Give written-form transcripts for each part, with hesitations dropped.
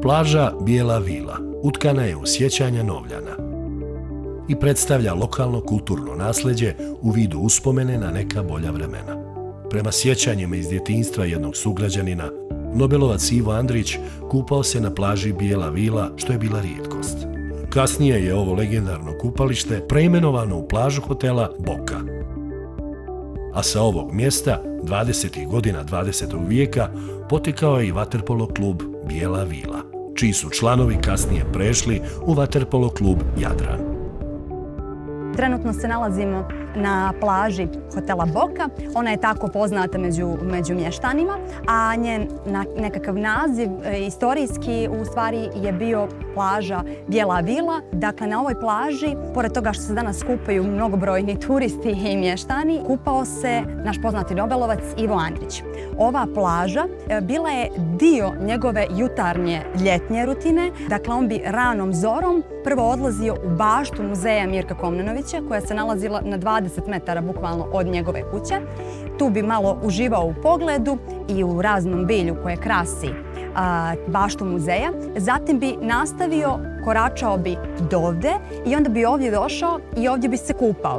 Plaža Bijela vila utkana je u sjećanja Novljana i predstavlja lokalno kulturno nasljeđe u vidu uspomene na neka bolja vremena. Prema sjećanjima iz djetinjstva jednog sugrađanina, nobelovac Ivo Andrić kupao se na plaži Bijela vila, što je bila rijetkost. Kasnije je ovo legendarno kupalište preimenovano u plažu hotela Boka. A sa ovog mjesta, 20. godina 20. vijeka, potekao je i vaterpolo klub Bijela vila, čiji su članovi kasnije prešli u vaterpolo klub Jadran. Trenutno se nalazimo na plaži hotela Boka. Ona je tako poznata među mještanima, a njen nekakav naziv istorijski u stvari je bio plaža Bijela vila. Dakle, na ovoj plaži, pored toga što se danas kupaju mnogobrojni turisti i mještani, kupao se naš poznati nobelovac Ivo Andrić. Ova plaža bila je dio njegove jutarnje ljetnje rutine. Dakle, on bi ranom zorom prvo odlazio u baštu muzeja Mirka Komnenovića, koja se nalazila na 20 metara bukvalno od njegove kuće. Tu bi malo uživao u pogledu i u raznom bilju koje krasi baštu muzeja. Zatim bi nastavio, koračao bi dovde i onda bi ovdje došao i ovdje bi se kupao.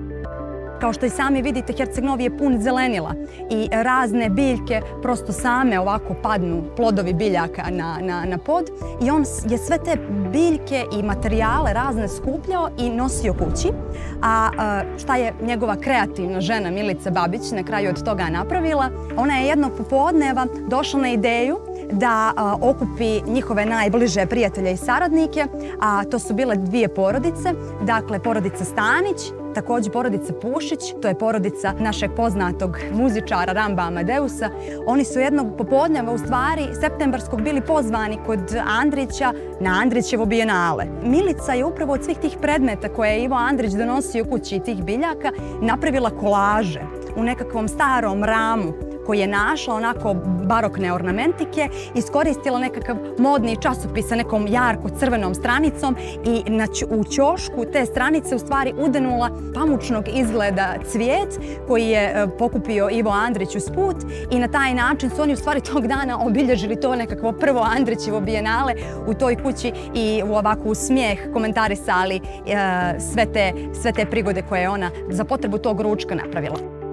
Kao što i sami vidite, Herceg Novi je pun zelenila i razne biljke prosto same ovako padnu, plodovi biljaka na pod, i on je sve te biljke i materijale razne skupljao i nosio kući. A šta je njegova kreativna žena Milica Babić na kraju od toga napravila? Ona je jednog popodneva došla na ideju da okupi njihove najbliže prijatelje i saradnike, a to su bile dvije porodice, dakle porodica Stanić, također porodica Pušić, to je porodica našeg poznatog muzičara Ramba Amadeusa. Oni su jednog popodneva, u stvari septembarskog, bili pozvani kod Andrića na Andrićevo bijenale. Milica je upravo od svih tih predmeta koje je Ivo Andrić donosio kući i tih biljaka napravila kolaže u nekakvom starom ramu koji je našla onako barokne ornamentike, iskoristila nekakav modni časopis sa nekom jarko crvenom stranicom i u ćošku te stranice u stvari udenula pamučnog izgleda cvijet koji je pokupio Ivo Andrić uz put, i na taj način su oni u stvari tog dana obilježili to nekakvo prvo Andrićevo bijenale u toj kući i u ovakvu smijeh komentarisali sve te prigode koje je ona za potrebu tog ručka napravila.